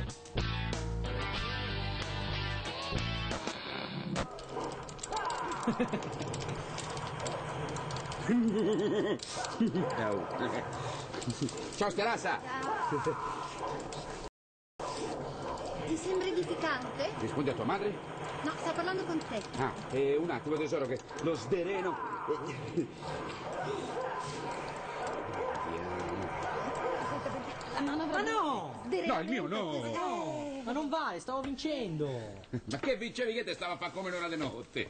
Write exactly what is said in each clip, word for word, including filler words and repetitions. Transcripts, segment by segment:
Ciao Scarassa! Ciao. Ti sembra edificante? Rispondi a tua madre? No, sto parlando con te. Ah, eh, un attimo tesoro che lo sdereno. La mano Ma no! No, il mio no! No, ma non vale, stavo vincendo. Ma che vincevi che te stava a fare come un'ora di notte?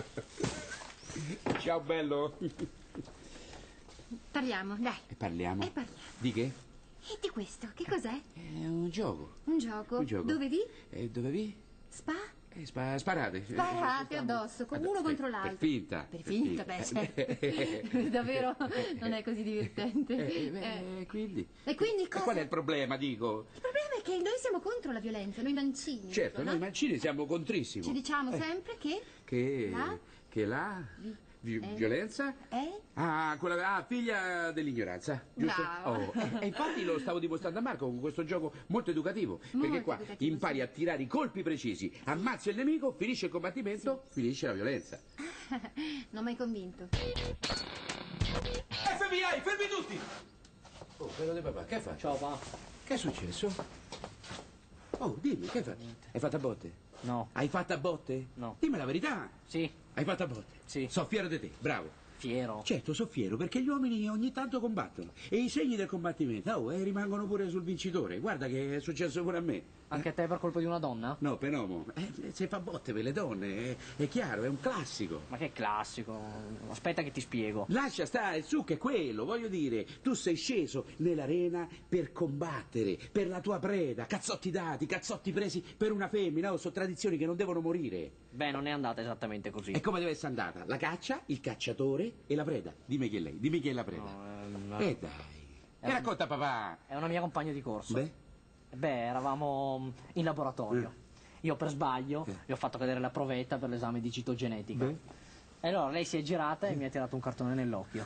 Ciao bello! Parliamo, dai. E parliamo? E parliamo. Di che? E di questo, che cos'è? È un gioco. Un gioco. Un gioco. Dove vi? E dove vi? Spa? Eh, spa- sparate. Sparate addosso, con uno per, contro l'altro. Per finta. Per finta, beh, certo. Davvero non è così divertente. Eh, beh, Eh. quindi? E quindi cosa? E qual è il problema, dico? Il problema è che noi siamo contro la violenza, noi mancini. Certo, dico, noi no? mancini siamo contrissimi. Ci diciamo Eh, sempre che... Che... La? Che la... Vi- Eh. Violenza? Eh? Ah, quella ah, figlia dell'ignoranza, giusto? Bravo. Oh, e, e infatti lo stavo dimostrando a Marco con questo gioco molto educativo. Molto perché qua educativo, impari sì. a tirare i colpi precisi, ammazzi il nemico, finisce il combattimento, finisce la violenza. Non mi hai convinto. F B I, fermi tutti! Oh, quello di papà, che hai fatto? Ciao, pa. Che è successo? Oh, dimmi, che hai fatto? Hai fatto a botte? No. Hai fatto a botte? No. Dimmi la verità. Sì, Hai fatto a botte? Sì. So fiero di te, bravo. fiero. Certo, so fiero perché gli uomini ogni tanto combattono e i segni del combattimento oh, eh, rimangono pure sul vincitore. Guarda che è successo pure a me. Anche a te per colpa di una donna? No, Penomo, eh, se fa botte per le donne, è, è chiaro, è un classico. Ma che classico. Aspetta che ti spiego. Lascia stare, su che è quello, voglio dire, tu sei sceso nell'arena per combattere, per la tua preda, cazzotti dati, cazzotti presi per una femmina, oh, sono tradizioni che non devono morire. Beh, non è andata esattamente così. E come deve essere andata? La caccia, il cacciatore e la preda. Dimmi chi è lei, dimmi chi è la preda. No, ehm, Eh dai, È e un- racconta papà. È una mia compagna di corso. Beh? Beh, eravamo in laboratorio. Io per sbaglio Eh. le ho fatto cadere la provetta per l'esame di citogenetica. Beh? E allora lei si è girata e mi ha tirato un cartone nell'occhio.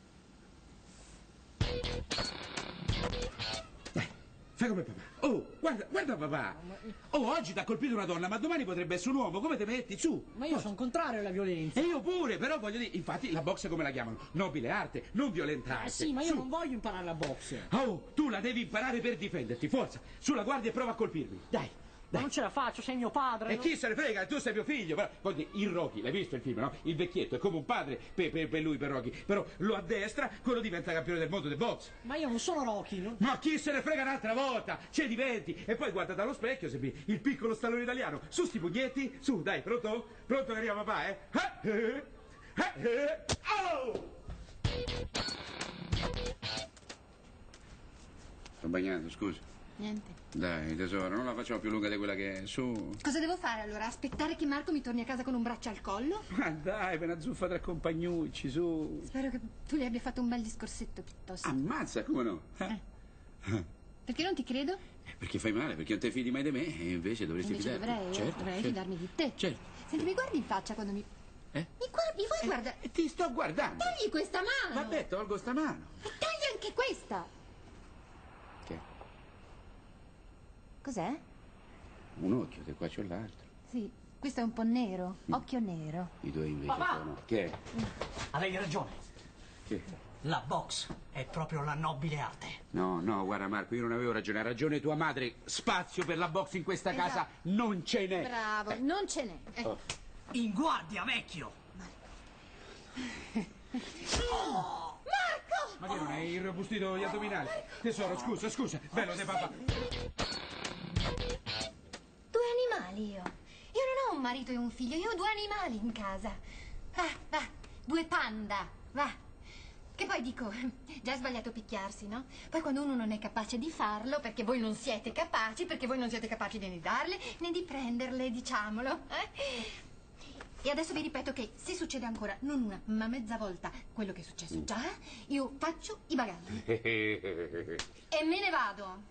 Fai come papà. Oh, guarda, guarda papà. Oh, oggi ti ha colpito una donna, ma domani potrebbe essere un uomo. Come te metti? Su. Ma io sono contrario alla violenza. E io pure, però voglio dire, infatti la boxe come la chiamano? Nobile arte, non violenta arte. Eh sì, ma io Su. non voglio imparare la box. Oh, tu la devi imparare per difenderti, forza. Sulla guardia e prova a colpirmi. Dai. Ma Dai. non ce la faccio, sei mio padre. E no? chi se ne frega, tu sei mio figlio. Però, voglio dire, il Rocky, l'hai visto il film, no? Il vecchietto è come un padre per, per- per lui, per Rocky. Però lo addestra, quello diventa campione del mondo del box. Ma io non sono Rocky, no? Ma chi se ne frega un'altra volta? Ce diventi! E poi guarda dallo specchio, sembri il piccolo stallone italiano. Su sti pugnetti, su, dai, pronto? Pronto che arriva papà, eh? Eh, eh, eh, eh. Oh! Sto bagnando, scusa. Niente. Dai, tesoro, non la facciamo più lunga di quella che è, su. Cosa devo fare allora? Aspettare che Marco mi torni a casa con un braccio al collo? Ma dai, per una zuffa tra compagnucci, su. Spero che tu gli abbia fatto un bel discorsetto piuttosto. Ammazza, come no? Eh? Perché non ti credo? Eh, Perché fai male, perché non ti fidi mai di me e invece dovresti Invece fidarti. dovrei, eh, certo, dovrei certo. fidarmi di te. Certo. Senti, mi guardi in faccia quando mi... Eh? Mi guardi, vuoi guarda... E ti sto guardando. Togli questa mano! Vabbè, tolgo sta mano. E togli anche questa! Che? Cos'è? Un occhio, che qua c'ho l'altro. Sì, questo è un po' nero, occhio nero. I due invece Papà! sono. Che è? Avevi ragione. Che? La box è proprio la nobile arte. No, no, guarda Marco, io non avevo ragione, ha ragione tua madre. Spazio per la box in questa Esatto. casa non ce n'è. Bravo, non ce n'è. Eh. Oh. In guardia, vecchio! Marco! Ma che non hai irrobustito gli addominali? Tesoro, scusa, scusa, bello de papà. Due animali io. Io non ho un marito e un figlio, io ho due animali in casa. Va, va, due panda, va. Che poi dico, già è sbagliato picchiarsi, no? Poi quando uno non è capace di farlo, perché voi non siete capaci, perché voi non siete capaci né di darle né di prenderle, diciamolo. Eh? E adesso vi ripeto che se succede ancora, non una, ma mezza volta, quello che è successo già, io faccio i bagagli. E me ne vado.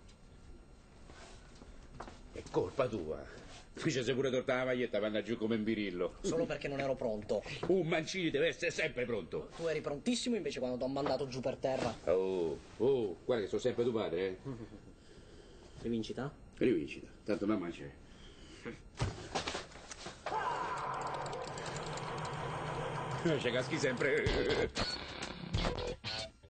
È colpa tua. Qui c'è pure torta la maglietta per andare giù come un birillo. Solo perché non ero pronto. Un Mancini deve essere sempre pronto. Tu eri prontissimo invece quando ti ho mandato giù per terra. Oh, oh, guarda che sono sempre tuo padre, eh. Rivincita? Rivincita, tanto mamma c'è. Ci caschi sempre.